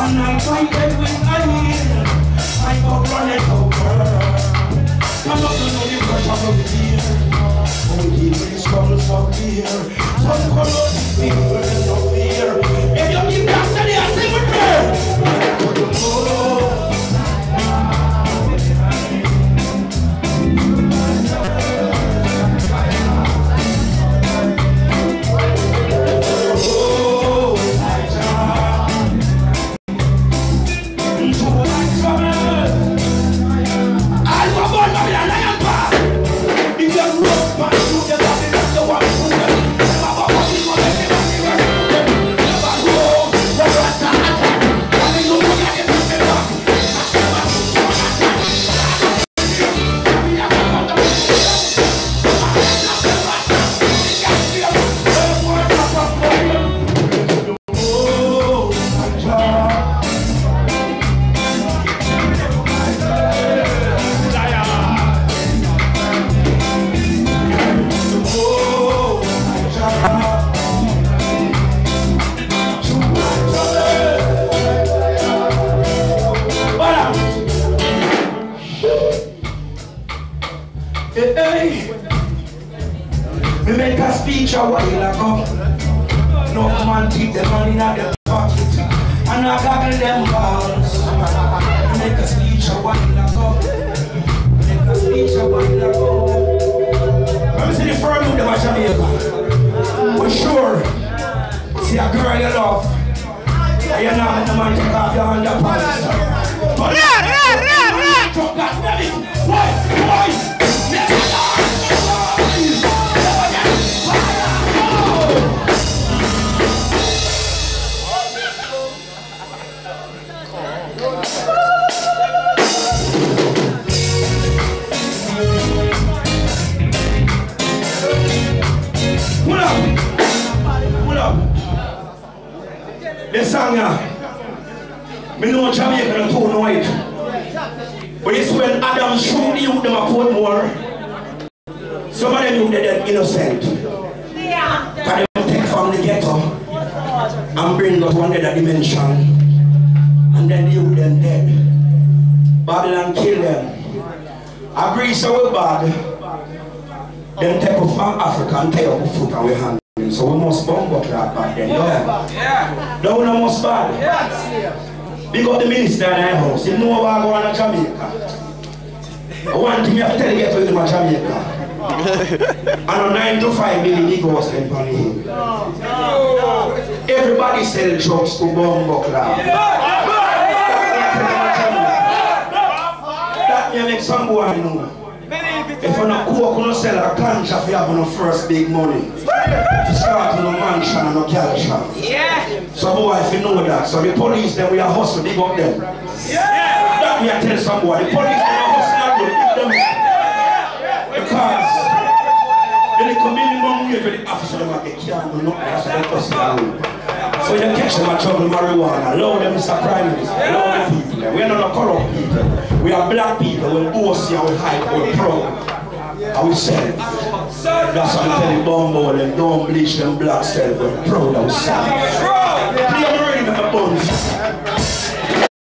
And I fighted with my heel. I go running over. I'm not gonna know the pressure of the fear. Oh, deep in the struggles of fear. Some colors people with no fear. If you keep dancing here, sing with me. We make a speech a while ago. No man keep the money in the pocket and I gaggle them balls. We make a speech a while ago. Make a speech a while ago. Let me see the firm of the Jamaica. We're sure. See a girl you love. And you're not the man take off your underpants. But God damn it! Boys! This song, me know Jamaica don't know it. But it's when Adam shoot the youth them a put more. Some of them youth they're innocent. Can them take from the ghetto and bring us one other dimension. And then the youth them dead. Babylon kill them. Agree so we bad. Them take us from Africa and take up foot and we hand. So we must bomb up that back then. Yeah. Don't we must bad. Big up the minister in our house. You know about going to Jamaica. One thing you have to tell you get to Jamaica. And on 9 to 5 million he goes in on him. Everybody sell drugs to bomb up that. That may make some boy know. If you're not coke, you don't sell a ganja if you have no first big money. You start with no mansion and no culture. Yeah. So boy, if you know that. So the police then we are hustle, big up them. Yeah. That me I tell some boy, the police they are hustle and big them. Because when they come in the wrong way for the officer, they might get killed and not that's what they hustle. So you catch them at trouble marijuana, allow them Mr. Prime Minister, allow the people. We are not corrupt people. We are black people, we bossy and we hide, we're proud. And we sell. That's why I'm telling Bumbo, them don't bleach them black self, we're proud of ourselves.